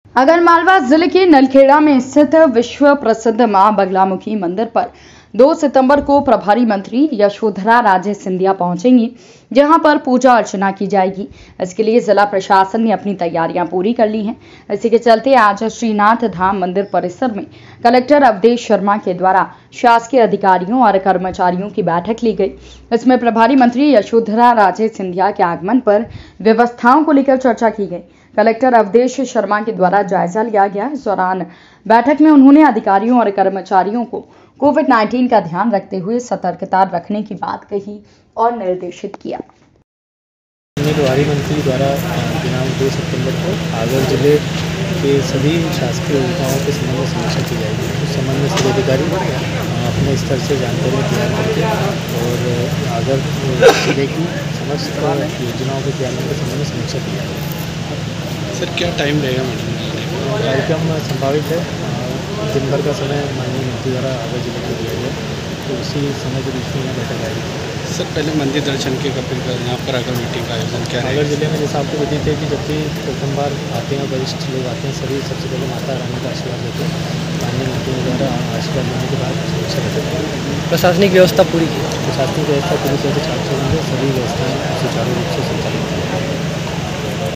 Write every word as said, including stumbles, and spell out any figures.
आगरमालवा जिले के नलखेड़ा में स्थित विश्व प्रसिद्ध मां बगलामुखी मंदिर पर दो सितंबर को प्रभारी मंत्री यशोधरा राजे सिंधिया पहुंचेंगी, जहां पर पूजा अर्चना की जाएगी। इसके लिए जिला प्रशासन ने अपनी तैयारियां पूरी कर ली हैं। इसी के चलते आज श्रीनाथ धाम मंदिर परिसर में कलेक्टर अवधेश शर्मा के द्वारा शासकीय अधिकारियों और कर्मचारियों की बैठक ली गई। इसमें प्रभारी मंत्री यशोधरा राजे सिंधिया के आगमन पर व्यवस्थाओं को लेकर चर्चा की गई। कलेक्टर अवधेश शर्मा के द्वारा जायजा लिया गया। इस दौरान बैठक में उन्होंने अधिकारियों और कर्मचारियों को कोविड उन्नीस का ध्यान रखते हुए सतर्कता रखने की बात कही और निर्देशित किया। प्रभारी मंत्री द्वारा दिनांक दो सितंबर को आगर जिले के सभी शासकीय योजनाओं के संबंध में समीक्षा की जाएगी। उस संबंध में सभी अधिकारी अपने स्तर से जानकारी तैयार करके और आगर जिले की समस्त योजनाओं के क्रियान्वयन के संबंध में समीक्षा की जाएगी। सर, क्या टाइम रहेगा मैडम? कार्यक्रम संभावित है दिन भर का समय माननीय मंत्री द्वारा आगर जिले को दिया गया, तो उसी समय के बीच में यहाँ बैठक आएगी। सर, पहले मंदिर दर्शन के कपिल का यहाँ पर आकर मीटिंग का आयोजन क्या है? आगर जिले में जैसा आपको विदित है कि जब भी प्रथम बार आते हैं वरिष्ठ लोग आते हैं, सभी सबसे पहले माता रानी का आशीर्वाद लेते हैं। माननीय मंत्री द्वारा आशीर्वाद लेने के बाद सुरक्षा रखते। प्रशासनिक व्यवस्था पूरी की प्रशासनिक व्यवस्था पूरी तरह से चालू होंगे, सभी व्यवस्थाएं सुचारू रूप से संचालित